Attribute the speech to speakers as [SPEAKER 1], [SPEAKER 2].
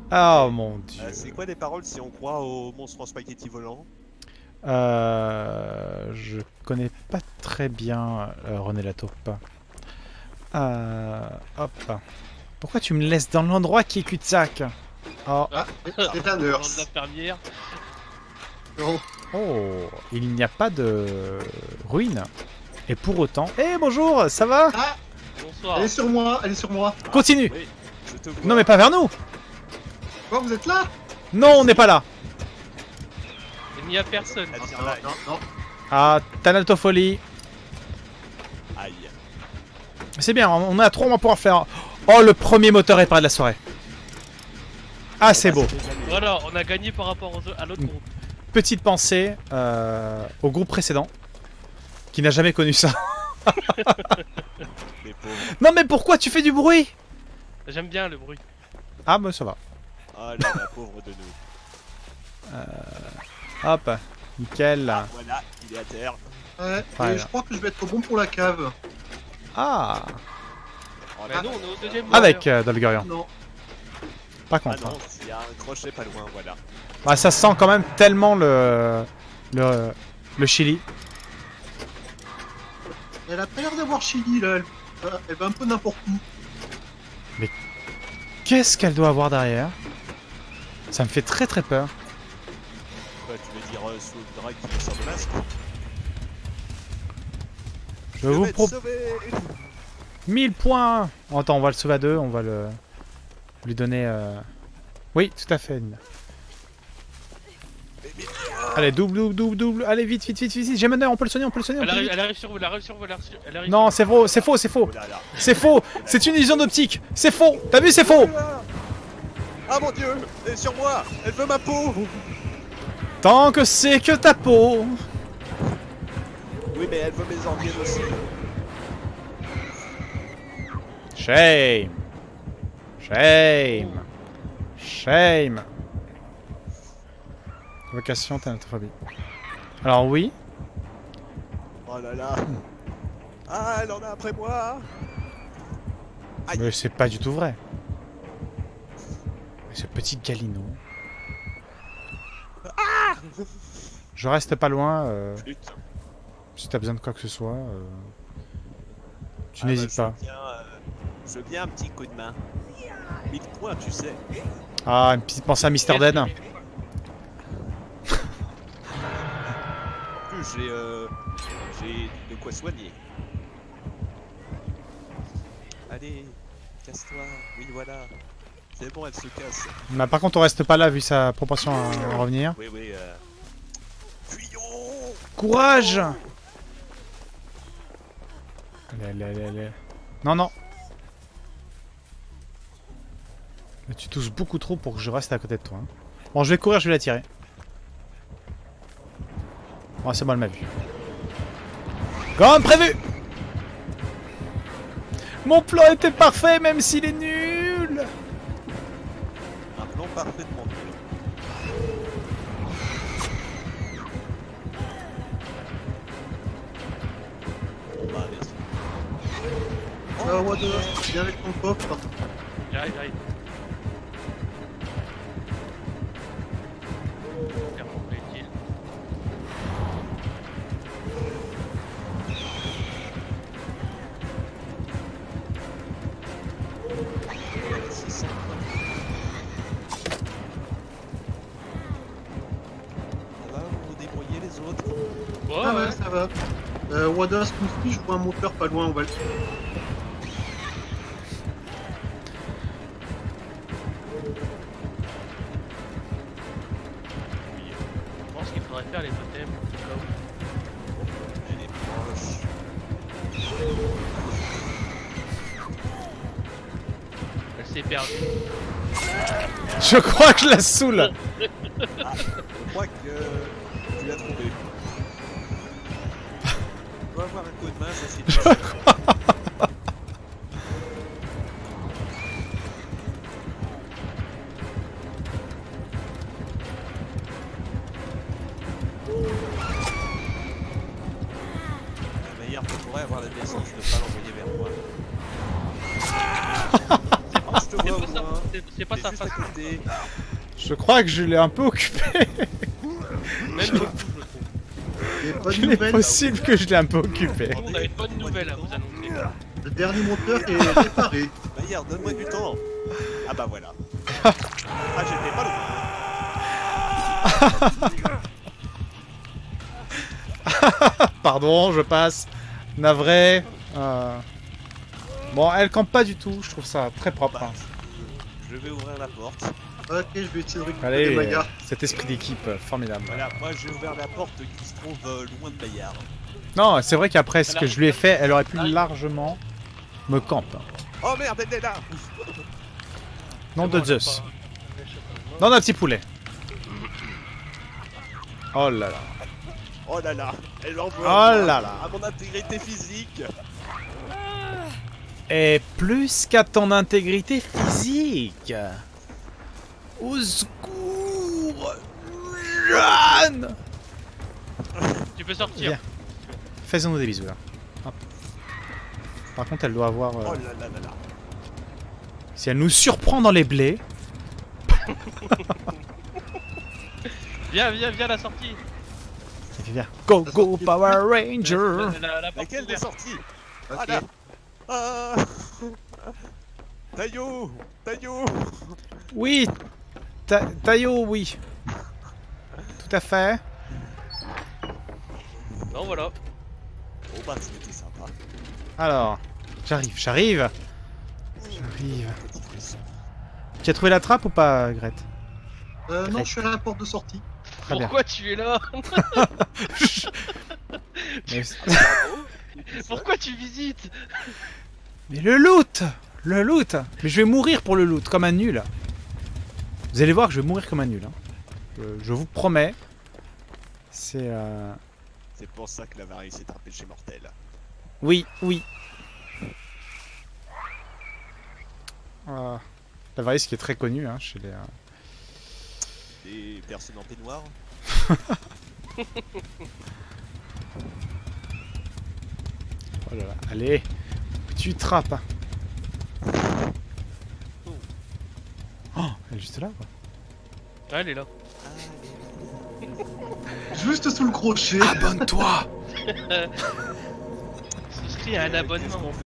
[SPEAKER 1] Oh mon dieu.
[SPEAKER 2] C'est quoi les paroles si on croit au monstre en spaghetti volant?
[SPEAKER 1] Je connais pas très bien René Lataupe. Hop. Pourquoi tu me laisses dans l'endroit qui est cul-de-sac? Oh.
[SPEAKER 3] Ah, c'est un
[SPEAKER 4] Dans
[SPEAKER 3] nurse.
[SPEAKER 4] l'infirmière.
[SPEAKER 3] Non.
[SPEAKER 1] Oh, il n'y a pas de ruine. Et pour autant... Eh bonjour, ça va?
[SPEAKER 3] Ah,
[SPEAKER 4] Bonsoir.
[SPEAKER 3] elle est sur moi, elle est sur moi.
[SPEAKER 1] Continue.
[SPEAKER 2] Oui, je te vois.
[SPEAKER 1] Non mais pas vers nous.
[SPEAKER 3] Quoi, vous êtes là?
[SPEAKER 1] Non, on n'est pas là.
[SPEAKER 4] Il n'y a personne.
[SPEAKER 2] Elle
[SPEAKER 3] Non,
[SPEAKER 2] tient là.
[SPEAKER 3] non, non.
[SPEAKER 1] Ah, Thanatofolie.
[SPEAKER 2] Aïe.
[SPEAKER 1] C'est bien, on a 3 mois pour en faire. Oh, le premier moteur est pas de la soirée. Ah, c'est beau.
[SPEAKER 4] Voilà, on a gagné par rapport à l'autre groupe.
[SPEAKER 1] Petite pensée au groupe précédent, qui n'a jamais connu ça.
[SPEAKER 2] Les pauvres.
[SPEAKER 1] Non mais pourquoi tu fais du bruit?
[SPEAKER 4] J'aime bien le bruit.
[SPEAKER 1] Ah bah ça va.
[SPEAKER 2] Ah là, la pauvre de nous.
[SPEAKER 1] Hop, nickel.
[SPEAKER 2] Voilà, il est à terre.
[SPEAKER 3] Ouais,
[SPEAKER 1] Voilà.
[SPEAKER 3] et je crois que je vais être bon pour la cave.
[SPEAKER 1] Ah,
[SPEAKER 2] Oh,
[SPEAKER 4] Mais
[SPEAKER 2] là,
[SPEAKER 4] nous, on est au deuxième
[SPEAKER 1] avec Dolgurian.
[SPEAKER 3] Non.
[SPEAKER 1] Par
[SPEAKER 2] Ah
[SPEAKER 1] contre.
[SPEAKER 2] non, il y a un crochet pas loin, voilà.
[SPEAKER 1] Bah, ça sent quand même tellement le chili.
[SPEAKER 3] Elle a pas l'air d'avoir chili là. Elle va un peu n'importe où.
[SPEAKER 1] Qu'est-ce qu'elle doit avoir derrière? Ça me fait très très peur.
[SPEAKER 2] Quoi, tu veux dire sous le drag qui sort de masque?
[SPEAKER 1] Je vous
[SPEAKER 2] vais te
[SPEAKER 1] propose
[SPEAKER 2] sauver.
[SPEAKER 1] 1000 points. Oh, attends, on va le sauver à 2, on va lui donner... Oui, tout à fait. Nina. Allez, double. Allez, vite. J'ai meneur, on peut le soigner, on peut le soigner.
[SPEAKER 4] Elle arrive sur vous, elle arrive sur vous, elle arrive
[SPEAKER 1] Non,
[SPEAKER 4] sur
[SPEAKER 1] c'est faux, c'est faux, c'est faux.
[SPEAKER 2] Oh là là.
[SPEAKER 1] C'est faux. C'est une illusion d'optique. C'est faux. T'as vu, c'est faux.
[SPEAKER 2] Ah mon dieu, elle est sur moi. Elle veut ma peau.
[SPEAKER 1] Tant que c'est que ta peau.
[SPEAKER 2] Oui, mais elle veut mes organes aussi.
[SPEAKER 1] Shame. Vocation, thanatophobie. Alors oui.
[SPEAKER 2] Oh là là. Ah, elle en a après moi. Aïe.
[SPEAKER 1] Mais c'est pas du tout vrai. Mais ce petit Galino. Je reste pas loin.
[SPEAKER 2] Putain.
[SPEAKER 1] Si t'as besoin de quoi que ce soit, tu
[SPEAKER 2] Ah,
[SPEAKER 1] n'hésites
[SPEAKER 2] bah,
[SPEAKER 1] pas.
[SPEAKER 2] je veux bien un petit coup de main. 1000 points, tu sais.
[SPEAKER 1] Ah, une petite pensée à Mister Dead.
[SPEAKER 2] En plus, j'ai de quoi soigner. Allez, casse-toi. Oui, voilà. C'est bon, elle se casse.
[SPEAKER 1] Mais par contre, on reste pas là vu sa proportion à revenir.
[SPEAKER 2] Oui, oui. Fuyons.
[SPEAKER 1] Courage! Allez. Non. Mais tu tousses beaucoup trop pour que je reste à côté de toi. Hein. Bon, je vais courir, je vais la tirer. Bon, c'est bon, elle m'a vu. Comme prévu! Mon plan était parfait, même s'il est nul!
[SPEAKER 2] Un plan parfaitement nul. Bon, bah, allez.
[SPEAKER 3] What the... Viens avec ton coffre.
[SPEAKER 4] J'arrive.
[SPEAKER 2] Ça va, vous vous débrouillez les autres?
[SPEAKER 3] Ah ouais, ça va. Wada, ce qu'on suit, je vois un moteur pas loin, on va le suivre.
[SPEAKER 4] Je pense qu'il faudrait faire les totems. au cas où.
[SPEAKER 2] Elle est proche.
[SPEAKER 4] Elle s'est perdue.
[SPEAKER 1] Je crois que je la saoule!
[SPEAKER 2] Je crois que tu l'as trouvé. On va avoir un coup de main, ça c'est La meilleure que pourrait avoir la décence de pas l'envoyer vers moi. Oh, je te vois,
[SPEAKER 4] ça,
[SPEAKER 2] loin.
[SPEAKER 4] c'est pas
[SPEAKER 2] T'es
[SPEAKER 4] sa
[SPEAKER 2] juste à
[SPEAKER 4] façon.
[SPEAKER 2] côté.
[SPEAKER 1] Je crois que je l'ai un peu occupé.
[SPEAKER 4] Même beaucoup, je trouve.
[SPEAKER 3] Et bonne
[SPEAKER 1] Il est
[SPEAKER 3] nouvelle,
[SPEAKER 1] possible que je l'ai un peu occupé.
[SPEAKER 4] On a une bonne nouvelle à vous annoncer.
[SPEAKER 3] le dernier moteur est réparé.
[SPEAKER 2] Bayard, donne-moi du temps. Ah bah voilà. Ah, j'étais pas loin.
[SPEAKER 1] Pardon, je passe. Navré. Bon, elle campe pas du tout. Je trouve ça très propre.
[SPEAKER 2] Bah,
[SPEAKER 1] hein.
[SPEAKER 2] je vais ouvrir la porte.
[SPEAKER 3] Ok, je vais essayer de récupérer
[SPEAKER 1] Allez,
[SPEAKER 3] Maya.
[SPEAKER 1] cet esprit d'équipe, formidable.
[SPEAKER 2] Voilà, moi j'ai ouvert la porte qui se trouve loin de Bayard.
[SPEAKER 1] Non, c'est vrai qu'après ce que
[SPEAKER 4] Alors,
[SPEAKER 1] je lui ai fait, elle aurait pu
[SPEAKER 4] arrive.
[SPEAKER 1] largement me camp.
[SPEAKER 2] Oh merde, elle est là.
[SPEAKER 1] Nom
[SPEAKER 4] C'est
[SPEAKER 1] de
[SPEAKER 4] bon,
[SPEAKER 1] Zeus.
[SPEAKER 4] j'ai pas-
[SPEAKER 1] Nom d'un petit poulet. Oh là là.
[SPEAKER 2] Oh là là, elle envoie
[SPEAKER 1] Oh là là.
[SPEAKER 2] à mon intégrité physique.
[SPEAKER 1] Et plus qu'à ton intégrité physique. Au secours, Jeanne.
[SPEAKER 4] Tu peux sortir.
[SPEAKER 1] Viens. Faisons-nous des bisous là. Hop. Par contre, elle doit avoir...
[SPEAKER 2] Oh là là là là.
[SPEAKER 1] Si elle nous surprend dans les blés...
[SPEAKER 4] Viens à la sortie.
[SPEAKER 1] Viens. Go, go, Power Ranger.
[SPEAKER 4] La porte
[SPEAKER 2] Laquelle est
[SPEAKER 4] ouverte.
[SPEAKER 2] sortie?
[SPEAKER 3] Ok.
[SPEAKER 2] Ah là. Ah. Taillot, Taillot.
[SPEAKER 1] Oui. Taillot, oui. Tout à fait.
[SPEAKER 4] Non, voilà.
[SPEAKER 2] Oh bah c'était sympa.
[SPEAKER 1] Alors, j'arrive.
[SPEAKER 2] Petit frisson.
[SPEAKER 1] Tu as trouvé la trappe ou pas, Grete?
[SPEAKER 3] Non, je suis à la porte de sortie.
[SPEAKER 1] Très bien.
[SPEAKER 4] Pourquoi tu es là?
[SPEAKER 1] Mais,
[SPEAKER 4] Pourquoi tu visites?
[SPEAKER 1] mais le loot. Le loot. Mais je vais mourir pour le loot, comme un nul. Vous allez voir que je vais mourir comme un nul. Hein. Je vous promets. C'est...
[SPEAKER 2] C'est pour ça que l'avarice est un péché mortel.
[SPEAKER 1] Oui. L'avarice qui est très connue hein, chez les...
[SPEAKER 2] Des personnes en peignoir.
[SPEAKER 1] Oh là là. Allez. Tu trappes. Hein. Oh, elle est juste là quoi.
[SPEAKER 4] Ah, elle est là.
[SPEAKER 3] Juste sous le crochet.
[SPEAKER 1] Abonne-toi.
[SPEAKER 4] Souscris à un abonnement.